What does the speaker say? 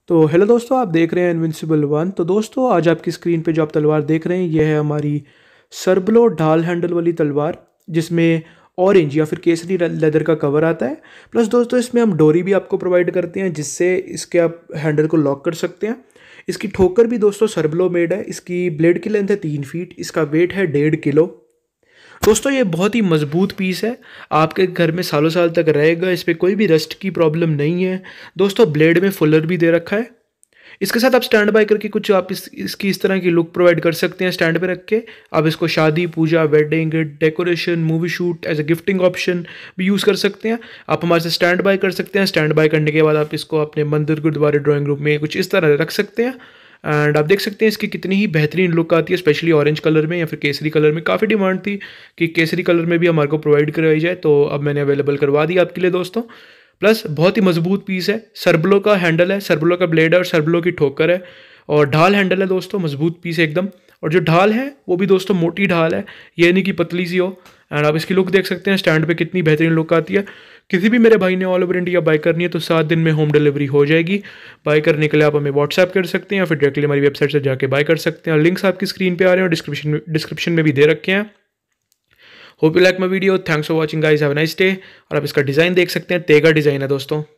तो हेलो दोस्तों, आप देख रहे हैं इनविंसिबल वन। तो दोस्तों, आज आपकी स्क्रीन पे जो आप तलवार देख रहे हैं, यह है हमारी सर्बलो ढाल हैंडल वाली तलवार, जिसमें ऑरेंज या फिर केसरी लेदर का कवर आता है। प्लस दोस्तों, इसमें हम डोरी भी आपको प्रोवाइड करते हैं, जिससे इसके आप हैंडल को लॉक कर सकते हैं। इसकी ठोकर भी दोस्तों सर्बलो मेड है। इसकी ब्लेड की लेंथ है 3 फीट। इसका वेट है 1.5 किलो। दोस्तों, ये बहुत ही मजबूत पीस है, आपके घर में सालों साल तक रहेगा। इस पर कोई भी रस्ट की प्रॉब्लम नहीं है। दोस्तों, ब्लेड में फुलर भी दे रखा है। इसके साथ आप स्टैंड बाय करके कुछ आप इसकी इस तरह की लुक प्रोवाइड कर सकते हैं। स्टैंड पे रख के आप इसको शादी, पूजा, wedding, decoration, movie shoot as a gifting option भी यूज़ कर सकते हैं। आप हमारे से स्टैंड बाय कर सकते हैं। स्टैंड बाय करने के बाद आप इसको अपने मंदिर, गुरुद्वारे, ड्राइंग रूम में कुछ इस तरह रख सकते हैं। एंड आप देख सकते हैं इसकी कितनी ही बेहतरीन लुक आती है, स्पेशली ऑरेंज कलर में या फिर केसरी कलर में। काफ़ी डिमांड थी कि केसरी कलर में भी हमारे को प्रोवाइड करवाई जाए, तो अब मैंने अवेलेबल करवा दी आपके लिए दोस्तों। प्लस बहुत ही मजबूत पीस है। सर्बलो का हैंडल है, सर्बलो का ब्लेड है और सर्बलो की ठोकर है और ढाल हैंडल है दोस्तों। मजबूत पीस है एकदम। और जो ढाल है वो भी दोस्तों मोटी ढाल है, ये नहीं कि पतली सी हो। एंड आप इसकी लुक देख सकते हैं स्टैंड पे कितनी बेहतरीन लुक आती है। किसी भी मेरे भाई ने ऑल ओवर इंडिया बाय करनी है तो 7 दिन में होम डिलीवरी हो जाएगी। बाय करने के लिए आप हमें व्हाट्सएप कर सकते हैं या फिर डायरेक्टली हमारी वेबसाइट से जाके बाय कर सकते हैं। लिंक्स आपकी स्क्रीन पे आ रहे हैं और डिस्क्रिप्शन में भी दे रखे हैं। Hope you like my video. Thanks for watching guys, have a nice day. और आप इसका डिज़ाइन देख सकते हैं, तेगा डिज़ाइन है दोस्तों।